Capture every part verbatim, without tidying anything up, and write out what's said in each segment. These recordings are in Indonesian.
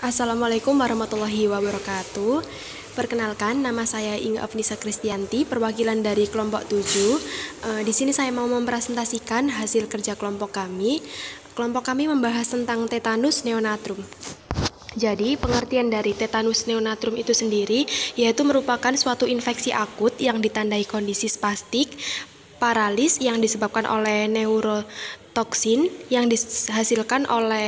Assalamualaikum warahmatullahi wabarakatuh. Perkenalkan, nama saya Inga Afnisa Kristianti, perwakilan dari kelompok tujuh. E, di sini saya mau mempresentasikan hasil kerja kelompok kami. Kelompok kami membahas tentang tetanus neonatrum. Jadi, pengertian dari tetanus neonatrum itu sendiri yaitu merupakan suatu infeksi akut yang ditandai kondisi spastik, paralis yang disebabkan oleh neurotoksin yang dihasilkan oleh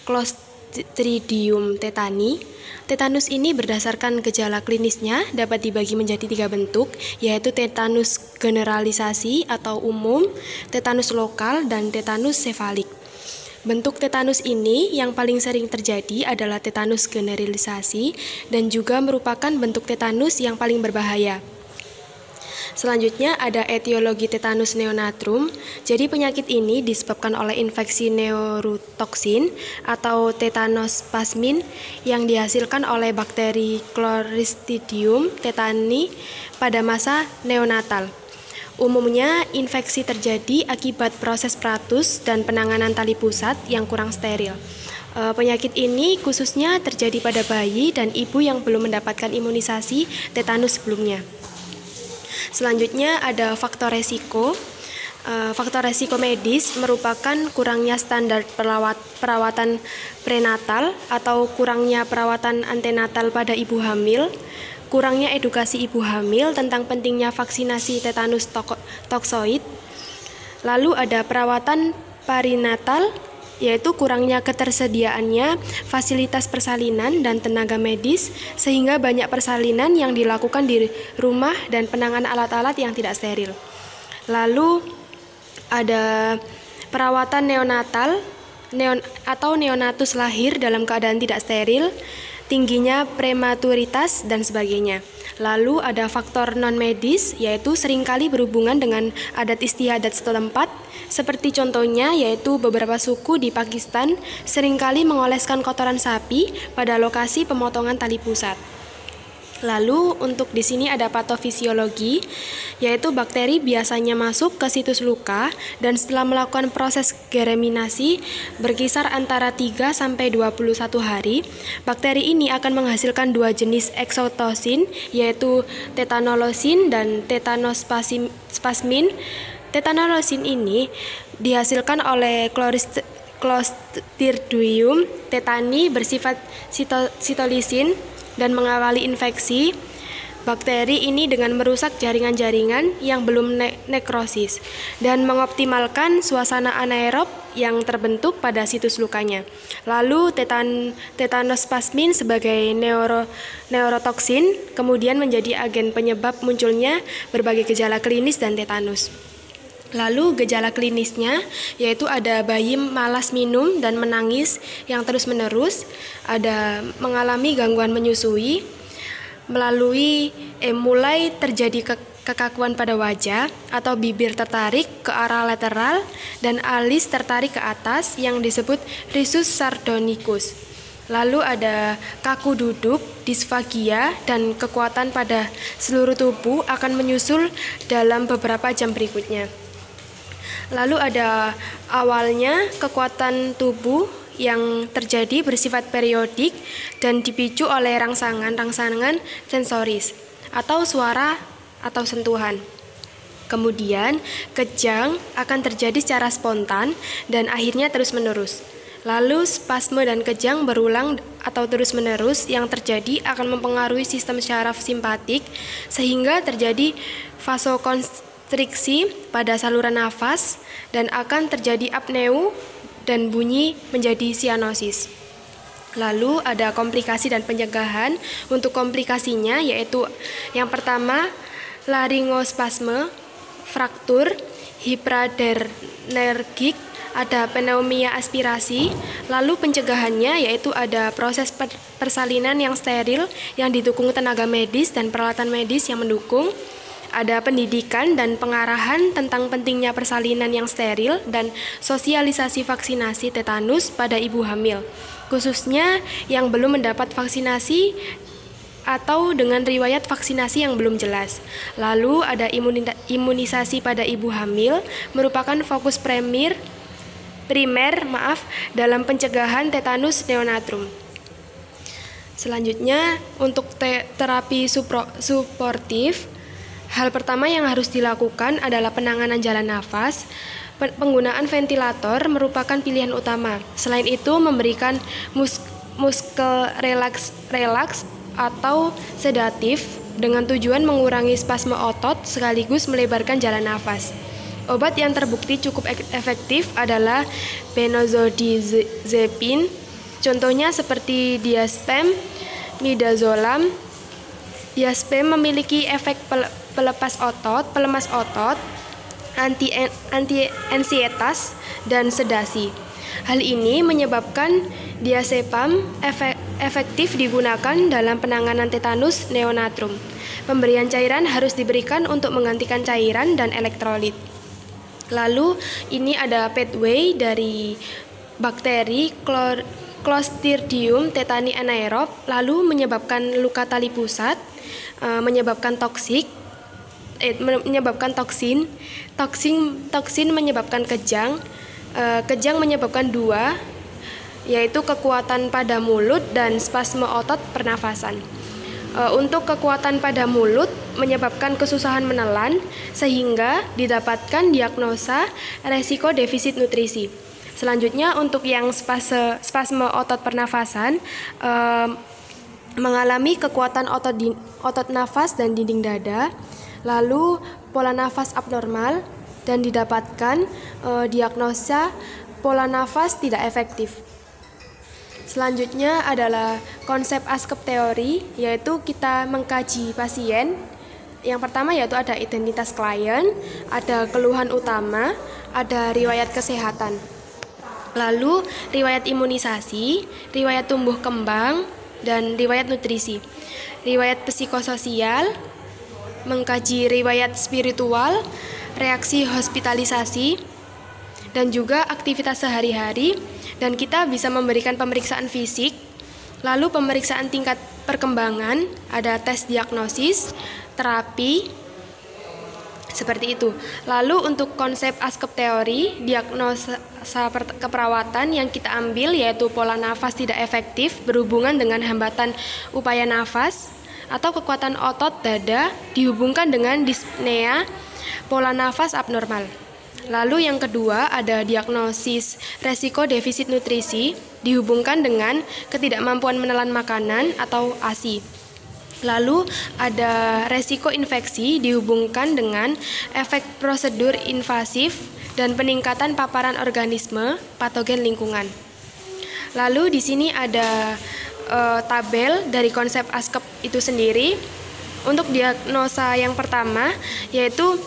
Clostridium tetani. Tetanus ini berdasarkan gejala klinisnya dapat dibagi menjadi tiga bentuk, yaitu tetanus generalisasi atau umum, tetanus lokal, dan tetanus sefalik. Bentuk tetanus ini yang paling sering terjadi adalah tetanus generalisasi dan juga merupakan bentuk tetanus yang paling berbahaya. Selanjutnya ada etiologi tetanus neonatrum. Jadi penyakit ini disebabkan oleh infeksi neurotoksin atau tetanospasmin yang dihasilkan oleh bakteri Clostridium tetani pada masa neonatal. Umumnya infeksi terjadi akibat proses peratus dan penanganan tali pusat yang kurang steril. E, penyakit ini khususnya terjadi pada bayi dan ibu yang belum mendapatkan imunisasi tetanus sebelumnya. Selanjutnya ada faktor resiko. E, faktor resiko medis merupakan kurangnya standar perawat, perawatan prenatal atau kurangnya perawatan antenatal pada ibu hamil, kurangnya edukasi ibu hamil tentang pentingnya vaksinasi tetanus toksoid. Lalu ada perawatan perinatal, yaitu kurangnya ketersediaannya fasilitas persalinan dan tenaga medis sehingga banyak persalinan yang dilakukan di rumah dan penanganan alat-alat yang tidak steril. Lalu ada perawatan neonatal neon, atau neonatus lahir dalam keadaan tidak steril, tingginya prematuritas, dan sebagainya. Lalu ada faktor non-medis, yaitu seringkali berhubungan dengan adat istiadat setempat, seperti contohnya yaitu beberapa suku di Pakistan seringkali mengoleskan kotoran sapi pada lokasi pemotongan tali pusat. Lalu untuk di sini ada patofisiologi, yaitu bakteri biasanya masuk ke situs luka dan setelah melakukan proses gereminasi berkisar antara tiga sampai dua puluh satu hari, bakteri ini akan menghasilkan dua jenis eksotosin, yaitu tetanolosin dan tetanospasmin. Tetanolosin ini dihasilkan oleh Clostridium tetani bersifat sito sitolisin dan mengawali infeksi. Bakteri ini dengan merusak jaringan-jaringan yang belum ne nekrosis dan mengoptimalkan suasana anaerob yang terbentuk pada situs lukanya. Lalu tetan tetanospasmin sebagai neuro neurotoksin kemudian menjadi agen penyebab munculnya berbagai gejala klinis dan tetanus. Lalu gejala klinisnya yaitu ada bayi malas minum dan menangis yang terus-menerus, ada mengalami gangguan menyusui, melalui eh, mulai terjadi ke, kekakuan pada wajah atau bibir tertarik ke arah lateral dan alis tertarik ke atas yang disebut risus sardonicus. Lalu ada kaku duduk, disfagia, dan kekuatan pada seluruh tubuh akan menyusul dalam beberapa jam berikutnya. Lalu ada awalnya kekuatan tubuh yang terjadi bersifat periodik dan dipicu oleh rangsangan-rangsangan sensoris atau suara atau sentuhan. Kemudian kejang akan terjadi secara spontan dan akhirnya terus-menerus. Lalu spasme dan kejang berulang atau terus-menerus yang terjadi akan mempengaruhi sistem syaraf simpatik sehingga terjadi vasokonstriksi Triksi pada saluran nafas dan akan terjadi apneu dan bunyi menjadi sianosis. Lalu ada komplikasi dan pencegahan. Untuk komplikasinya yaitu yang pertama laryngospasme, fraktur, hipradernergik, ada pneumonia aspirasi. Lalu pencegahannya yaitu ada proses persalinan yang steril yang didukung tenaga medis dan peralatan medis yang mendukung. Ada pendidikan dan pengarahan tentang pentingnya persalinan yang steril dan sosialisasi vaksinasi tetanus pada ibu hamil, khususnya yang belum mendapat vaksinasi atau dengan riwayat vaksinasi yang belum jelas. Lalu ada imunisasi pada ibu hamil merupakan fokus premier primer maaf dalam pencegahan tetanus neonatrum. Selanjutnya, untuk te terapi supro suportif, hal pertama yang harus dilakukan adalah penanganan jalan nafas. Penggunaan ventilator merupakan pilihan utama. Selain itu, memberikan mus muskel relaks, relaks atau sedatif dengan tujuan mengurangi spasme otot sekaligus melebarkan jalan nafas. Obat yang terbukti cukup efektif adalah benzodiazepin, contohnya seperti diazepam, midazolam. Diazepam memiliki efek pelepas otot, pelemas otot, anti anti ansietas dan sedasi. Hal ini menyebabkan diazepam efek, efektif digunakan dalam penanganan tetanus neonatum. Pemberian cairan harus diberikan untuk menggantikan cairan dan elektrolit. Lalu ini ada pathway dari bakteri Clostridium tetani anaerob, lalu menyebabkan luka tali pusat, menyebabkan toksik, eh, menyebabkan toksin, toksin, toksin menyebabkan kejang, eh, kejang menyebabkan dua, yaitu kekuatan pada mulut dan spasme otot pernafasan. Eh, untuk kekuatan pada mulut menyebabkan kesusahan menelan sehingga didapatkan diagnosa resiko defisit nutrisi. Selanjutnya untuk yang spase, spasme otot pernafasan, eh, mengalami kekuatan otot, di, otot nafas dan dinding dada, lalu pola nafas abnormal, dan didapatkan e, diagnosa pola nafas tidak efektif. Selanjutnya adalah konsep ASCEP teori, yaitu kita mengkaji pasien. Yang pertama yaitu ada identitas klien, ada keluhan utama, ada riwayat kesehatan. Lalu riwayat imunisasi, riwayat tumbuh kembang, dan riwayat nutrisi. Riwayat psikososial, mengkaji riwayat spiritual, reaksi hospitalisasi, dan juga aktivitas sehari-hari. Dan kita bisa memberikan pemeriksaan fisik, lalu pemeriksaan tingkat perkembangan, ada tes diagnosis, terapi, seperti itu. Lalu untuk konsep ASCEP teori, diagnosa keperawatan yang kita ambil yaitu pola nafas tidak efektif berhubungan dengan hambatan upaya nafas atau kekuatan otot dada dihubungkan dengan dyspnea, pola nafas abnormal. Lalu yang kedua ada diagnosis resiko defisit nutrisi dihubungkan dengan ketidakmampuan menelan makanan atau A S I. Lalu ada resiko infeksi dihubungkan dengan efek prosedur invasif dan peningkatan paparan organisme patogen lingkungan. Lalu di sini ada e, tabel dari konsep ASCEP itu sendiri. Untuk diagnosa yang pertama yaitu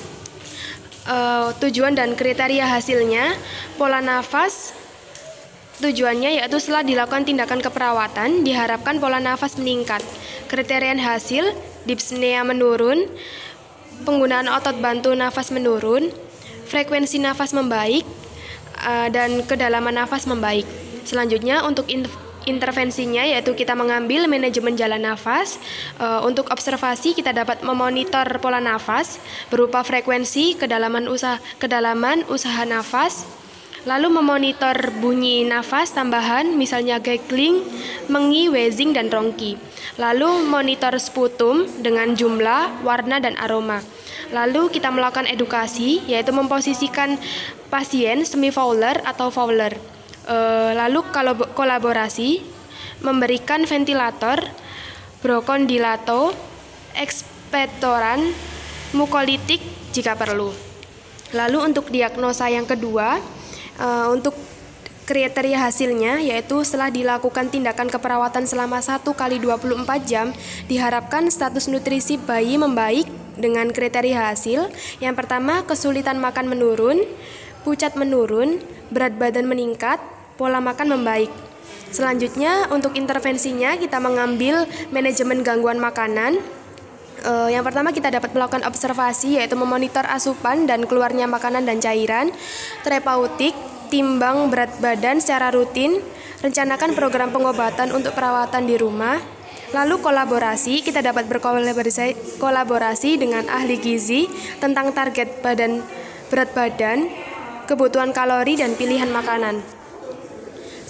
e, tujuan dan kriteria hasilnya, pola nafas. Tujuannya yaitu setelah dilakukan tindakan keperawatan diharapkan pola nafas meningkat. Kriteria hasil, dyspnea menurun, penggunaan otot bantu nafas menurun, frekuensi nafas membaik, dan kedalaman nafas membaik. Selanjutnya untuk intervensinya yaitu kita mengambil manajemen jalan nafas. Untuk observasi kita dapat memonitor pola nafas berupa frekuensi, kedalaman usaha, kedalaman usaha nafas, lalu memonitor bunyi nafas tambahan misalnya giggling, mengi, wheezing, dan rongki. Lalu monitor sputum dengan jumlah, warna, dan aroma. Lalu kita melakukan edukasi yaitu memposisikan pasien semi Fowler atau Fowler. E, lalu kalau kolaborasi memberikan ventilator, brokondilato, ekspektoran, mukolitik jika perlu. Lalu untuk diagnosa yang kedua, e, untuk kriteria hasilnya yaitu setelah dilakukan tindakan keperawatan selama satu kali dua puluh empat jam diharapkan status nutrisi bayi membaik dengan kriteria hasil. Yang pertama, kesulitan makan menurun, pucat menurun, berat badan meningkat, pola makan membaik. Selanjutnya untuk intervensinya kita mengambil manajemen gangguan makanan. E, yang pertama kita dapat melakukan observasi yaitu memonitor asupan dan keluarnya makanan dan cairan, terapeutik, timbang berat badan secara rutin, rencanakan program pengobatan untuk perawatan di rumah. Lalu kolaborasi, kita dapat berkolaborasi kolaborasi dengan ahli gizi tentang target badan, berat badan, kebutuhan kalori, dan pilihan makanan.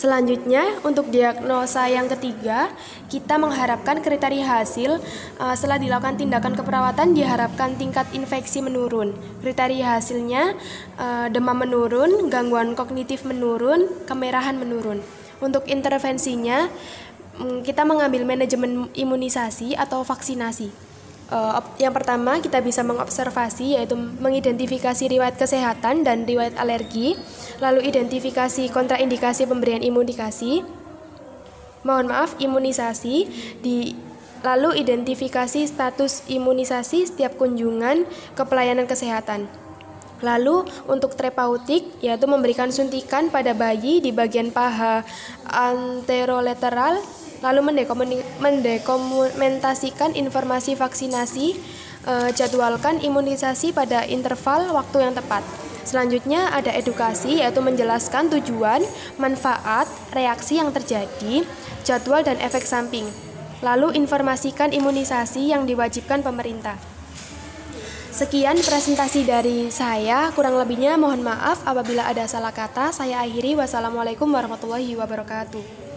Selanjutnya, untuk diagnosa yang ketiga, kita mengharapkan kriteria hasil uh, setelah dilakukan tindakan keperawatan diharapkan tingkat infeksi menurun. Kriteria hasilnya uh, demam menurun, gangguan kognitif menurun, kemerahan menurun. Untuk intervensinya, kita mengambil manajemen imunisasi atau vaksinasi. Uh, yang pertama, kita bisa mengobservasi, yaitu mengidentifikasi riwayat kesehatan dan riwayat alergi, lalu identifikasi kontraindikasi pemberian imunisasi, mohon maaf, imunisasi, di, lalu identifikasi status imunisasi setiap kunjungan ke pelayanan kesehatan. Lalu untuk terapeutik, yaitu memberikan suntikan pada bayi di bagian paha anterolateral, lalu mendokumentasikan informasi vaksinasi, e, jadwalkan imunisasi pada interval waktu yang tepat. Selanjutnya ada edukasi, yaitu menjelaskan tujuan, manfaat, reaksi yang terjadi, jadwal dan efek samping. Lalu informasikan imunisasi yang diwajibkan pemerintah. Sekian presentasi dari saya, kurang lebihnya mohon maaf apabila ada salah kata. Saya akhiri, wassalamualaikum warahmatullahi wabarakatuh.